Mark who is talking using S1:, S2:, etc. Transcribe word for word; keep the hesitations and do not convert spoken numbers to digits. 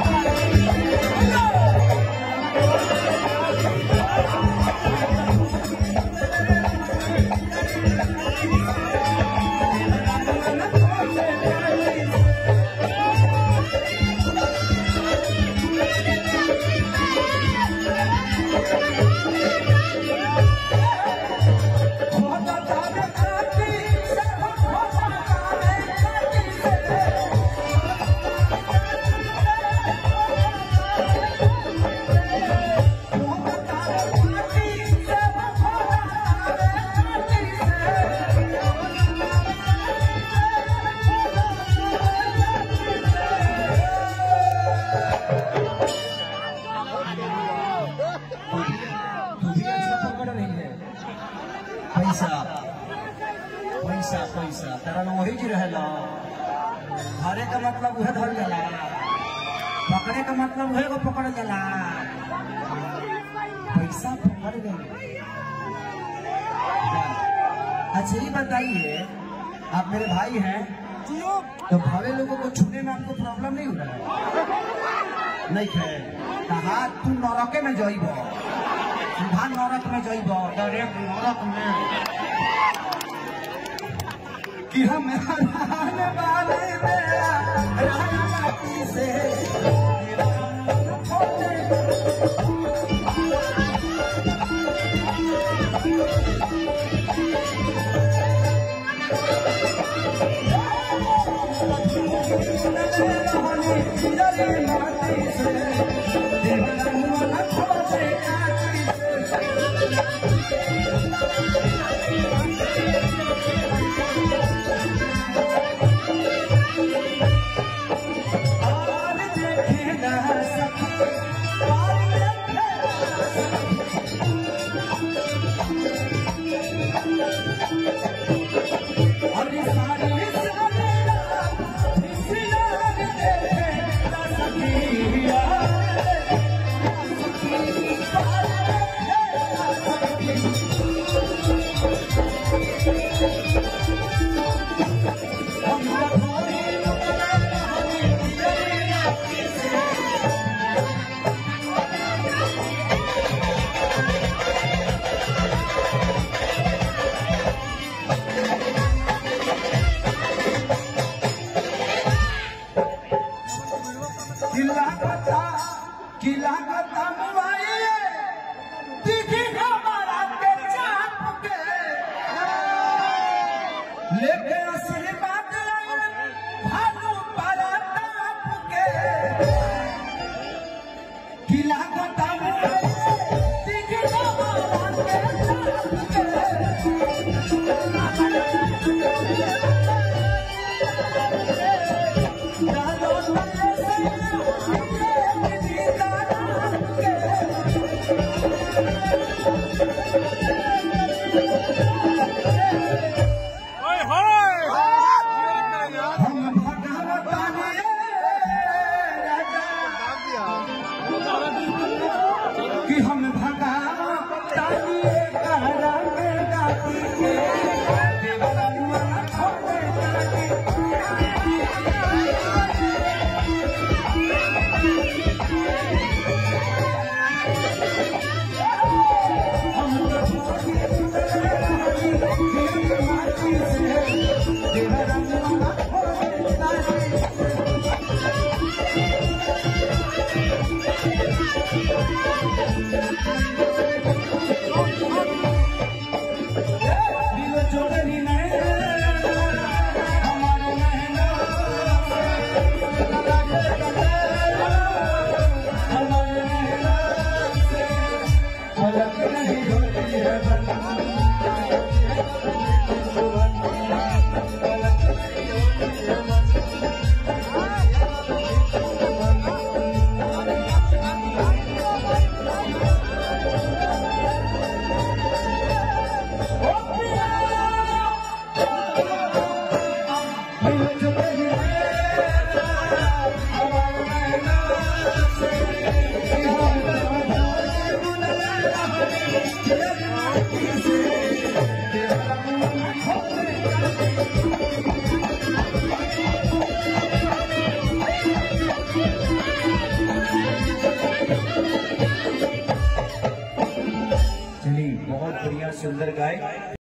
S1: पैसा पैसा पैसा तेरा वही जी रहेला धरे का मतलब उहे धर जाला पकड़े का मतलब उहे को पकड़ जाला पैसा पकड़ गए। अच्छा ये बताइए आप मेरे भाई हैं तो भावे लोगों को छूने में आपको प्रॉब्लम नहीं हो रहा है? नहीं है कहा तू नरके में जाइब सीधा नरक में जाइब डायरेक्ट नरक में कि हम रहने वाले मेरा रानी से
S2: सनी बहुत बढ़िया सुंदर गाय।